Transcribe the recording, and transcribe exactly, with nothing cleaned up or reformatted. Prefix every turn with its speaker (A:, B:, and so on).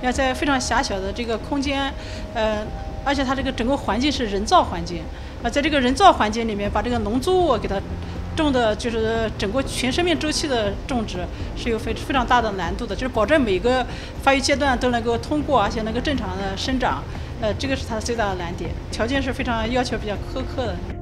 A: 要在非常狭小的这个空间，呃，而且它这个整个环境是人造环境，啊，在这个人造环境里面把这个农作物给它种的，就是整个全生命周期的种植是有非非常大的难度的，就是保证每个发育阶段都能够通过，而且能够正常的生长，呃，这个是它最大的难点，条件是非常要求比较苛刻的。